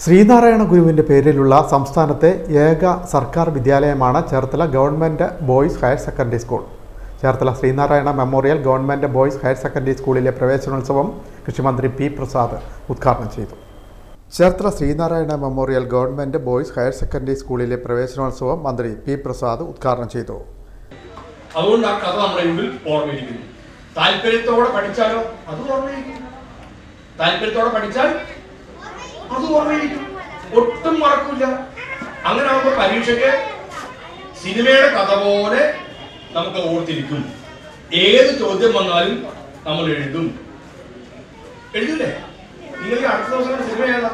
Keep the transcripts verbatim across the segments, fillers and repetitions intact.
ശ്രീനാരായണ ഗുരുവിൻ്റെ പേരിലുള്ള സംസ്ഥാനത്തെ ഏക സർക്കാർ വിദ്യാലയമാണ് Cherthala government boys higher secondary school. Cherthala Sreenarayana memorial government boys higher secondary സ്കൂളിലെ പ്രവേശനോത്സവം കൃഷിമന്ത്രി പി പ്രസാദ് ഉദ്ഘാടനം ചെയ്തു. Cherthala Sreenarayana memorial government boys higher secondary സ്കൂളിലെ പ്രവേശനോത്സവം മന്ത്രി പി പ്രസാദ് ഉദ്ഘാടനം ചെയ്തു. അതുകൊണ്ട് ആ കഥ നമ്മുടെ മുമ്പിൽ ഓർമ്മയിരിക്കുന്നു. താല്പര്യത്തോടെ പഠിച്ചാലോ അത് ഓർമ്മയിരിക്കും. താല്പര്യത്തോടെ പഠിച്ചാൽ അത് ഓർമ്മയിരിക്കും, ഒട്ടും മറക്കില്ല. അങ്ങനെ ആകുമ്പോൾ പരീക്ഷയ്ക്ക് സിനിമയുടെ കഥ പോലെ നമുക്ക് ഓർത്തിരിക്കും. ഏത് ചോദ്യം വന്നാലും നമ്മൾ എഴുതും. എഴുതില്ലേ? നിങ്ങൾ ഈ അടുത്ത ദിവസം സിനിമ ഏതാ?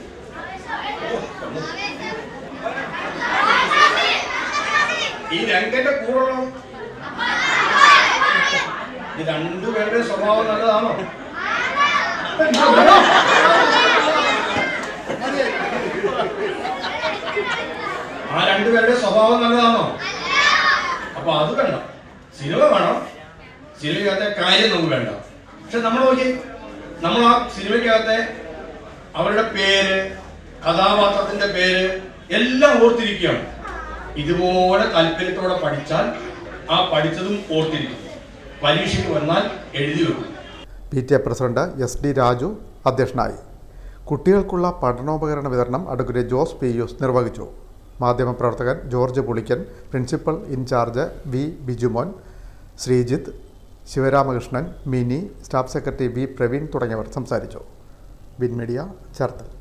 ഈ രംഗന്റെ കൂടെയുള്ള ഈ രണ്ടുപേരുടെ സ്വഭാവം നല്ലതാണോ? ആ രണ്ടുപേരുടെ സ്വഭാവം നല്ലതാണോ? അപ്പൊ അത് വേണ്ട. സിനിമ വേണം, സിനിമയ്ക്കകത്തെ കാര്യം നമുക്ക് വേണ്ട. പക്ഷെ നമ്മൾ നോക്കി, നമ്മൾ ആ സിനിമയ്ക്കകത്തെ അവരുടെ പേര്, കഥാപാത്രത്തിന്റെ പേര് എല്ലാം ഓർത്തിരിക്കുകയാണ്. ഇതുപോലെ താല്പര്യത്തോടെ പഠിച്ചാൽ ആ പഠിച്ചതും ഓർത്തിരിക്കും. പരീക്ഷയ്ക്ക് വന്നാൽ എഴുതി വെക്കും. P T A president S D Raju അധ്യക്ഷനായി. കുട്ടികൾക്കുള്ള പഠനോപകരണ വിതരണം അഡ്വക്കേറ്റ് ജോസ് പി യൂസ് നിർവഹിച്ചു. മാധ്യമപ്രവർത്തകൻ George Pulikkan, principal in charge V Bijumon, Sreejith, Sivaramakrishnan, Mini, staff secretary V Praveen തുടങ്ങിയവർ സംസാരിച്ചു. Win media, Cherthala.